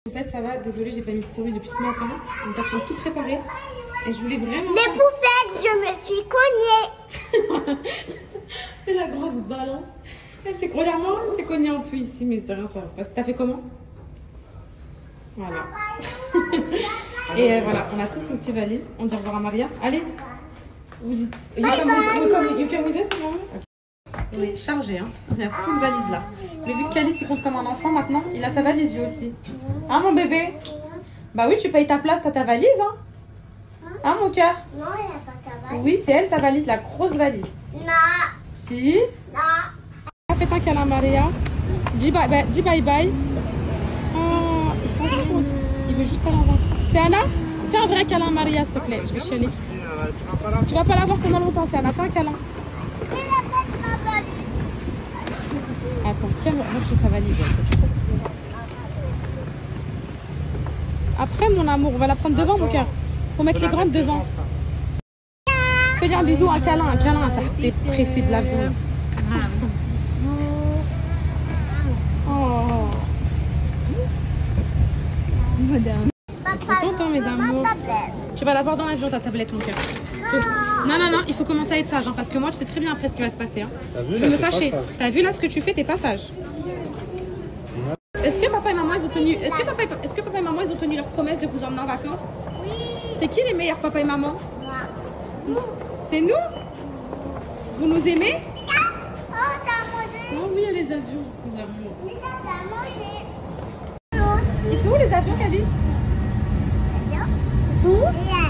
Poupette, ça va? Désolée, j'ai pas mis de story depuis ce matin. On t'a tout préparé. Et je voulais vraiment... Les poupettes, je me suis cognée. Et la grosse balance. Regarde-moi, c'est cogné un peu ici, mais c'est rien, ça va passer. T'as fait comment? Voilà. Et voilà, on a tous nos petites valises. On dit au revoir à Maria. Allez. You can with it, maman? On est chargé, hein. On a full valise là. Mais vu que Calice il compte comme un enfant maintenant, il a sa valise lui aussi. Hein mon bébé? Bah oui, tu payes ta place, t'as ta valise, hein? Hein mon cœur? Non, il n'y a pas ta valise. Oui, c'est elle sa valise, la grosse valise. Non. Si. Non. Fais un câlin Maria. Dis bye bye. Oh, il s'en fout. Il veut juste aller en vacances. C'est Anna? Fais un vrai câlin Maria s'il te plaît, je vais chialer. Tu vas pas la voir pendant longtemps, c'est Anna, fais un câlin. Elle pense qu'elle montre sa valise. Après mon amour, on va la prendre devant mon cœur. Faut mettre les grandes devant. Fais-lui un bisou, un câlin, ça t'est pressé de l'avion. Oh. Madame. Ils sont contents mes amours. Tu vas l'avoir dans l'avion ta tablette mon cœur. Non, il faut commencer à être sage hein, parce que moi je sais très bien après ce qui va se passer. Hein. Tu me fâcher. T'as vu là ce que tu fais, t'es pas sage. Est-ce que papa et maman ils ont tenu leur promesse de vous emmener en vacances? Oui. C'est qui les meilleurs papa et maman? Moi. C'est nous? Vous nous aimez? Oh, ça a mangé. Oh oui, il y a les avions. Les avions. Mais ça a mangé. Ils sont où les avions, Calice? Ils sont où?